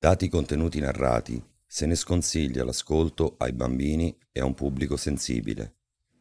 Dati i contenuti narrati, se ne sconsiglia l'ascolto ai bambini e a un pubblico sensibile.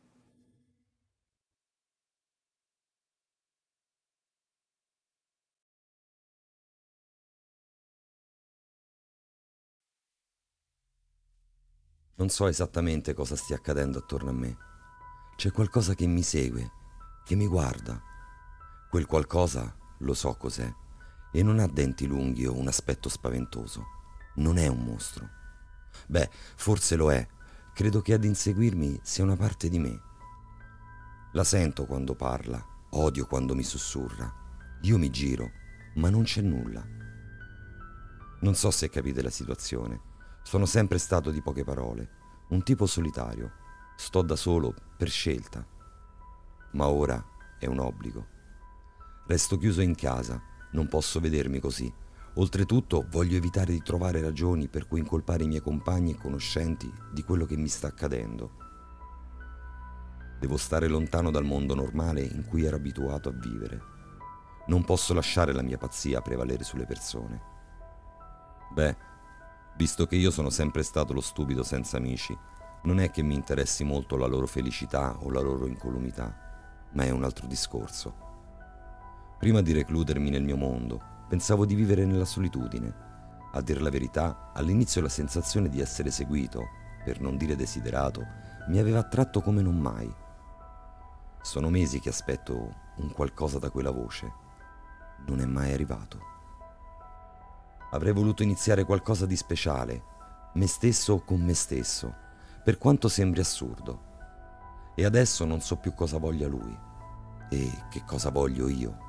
Non so esattamente cosa stia accadendo attorno a me. C'è qualcosa che mi segue, che mi guarda. Quel qualcosa lo so cos'è e non ha denti lunghi o un aspetto spaventoso. Non è un mostro. Beh, forse lo è. Credo che ad inseguirmi sia una parte di me. La sento quando parla, odio quando mi sussurra. Io mi giro, ma non c'è nulla. Non so se capite la situazione. Sono sempre stato di poche parole, un tipo solitario. Sto da solo per scelta. Ma ora è un obbligo. Resto chiuso in casa, non posso vedermi così. Oltretutto voglio evitare di trovare ragioni per cui incolpare i miei compagni e conoscenti di quello che mi sta accadendo. Devo stare lontano dal mondo normale in cui ero abituato a vivere. Non posso lasciare la mia pazzia prevalere sulle persone. Beh, visto che io sono sempre stato lo stupido senza amici, non è che mi interessi molto la loro felicità o la loro incolumità, ma è un altro discorso. Prima di recludermi nel mio mondo, pensavo di vivere nella solitudine. A dir la verità, all'inizio la sensazione di essere seguito, per non dire desiderato, mi aveva attratto come non mai. Sono mesi che aspetto un qualcosa da quella voce. Non è mai arrivato. Avrei voluto iniziare qualcosa di speciale, me stesso con me stesso, per quanto sembri assurdo. E adesso non so più cosa voglia lui. E che cosa voglio io.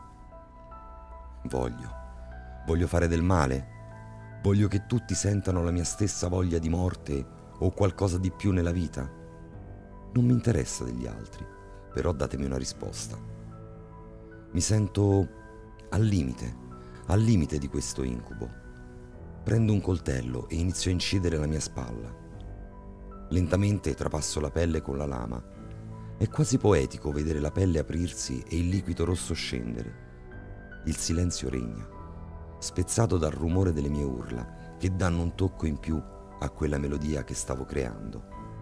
Voglio fare del male. Voglio che tutti sentano la mia stessa voglia di morte o qualcosa di più nella vita. Non mi interessa degli altri, però datemi una risposta. Mi sento al limite di questo incubo. Prendo un coltello e inizio a incidere la mia spalla. Lentamente trapasso la pelle con la lama. È quasi poetico vedere la pelle aprirsi e il liquido rosso scendere. Il silenzio regna, spezzato dal rumore delle mie urla, che danno un tocco in più a quella melodia che stavo creando.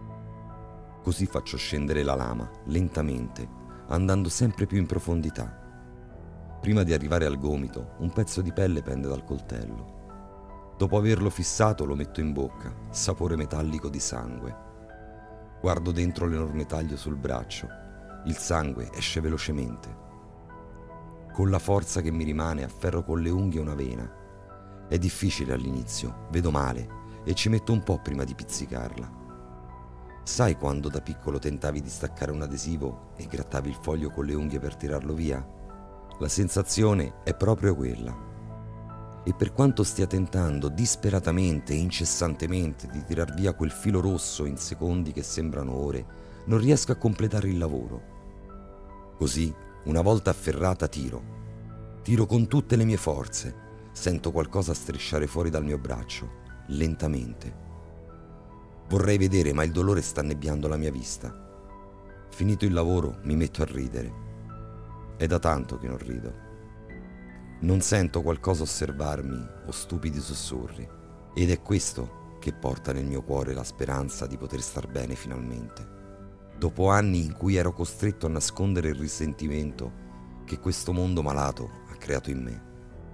Così faccio scendere la lama, lentamente, andando sempre più in profondità. Prima di arrivare al gomito, un pezzo di pelle pende dal coltello. Dopo averlo fissato lo metto in bocca, sapore metallico di sangue. Guardo dentro l'enorme taglio sul braccio. Il sangue esce velocemente. Con la forza che mi rimane afferro con le unghie una vena. È difficile all'inizio, vedo male e ci metto un po' prima di pizzicarla. Sai quando da piccolo tentavi di staccare un adesivo e grattavi il foglio con le unghie per tirarlo via? La sensazione è proprio quella. E per quanto stia tentando disperatamente e incessantemente di tirar via quel filo rosso in secondi che sembrano ore, non riesco a completare il lavoro. Così, una volta afferrata, tiro. Tiro con tutte le mie forze. Sento qualcosa strisciare fuori dal mio braccio, lentamente. Vorrei vedere, ma il dolore sta annebbiando la mia vista. Finito il lavoro, mi metto a ridere. È da tanto che non rido. Non sento qualcosa osservarmi o stupidi sussurri. Ed è questo che porta nel mio cuore la speranza di poter star bene finalmente. Dopo anni in cui ero costretto a nascondere il risentimento che questo mondo malato ha creato in me.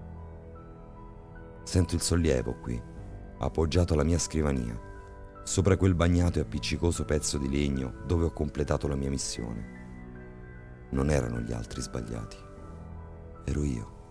Sento il sollievo qui, appoggiato alla mia scrivania, sopra quel bagnato e appiccicoso pezzo di legno dove ho completato la mia missione. Non erano gli altri sbagliati, ero io.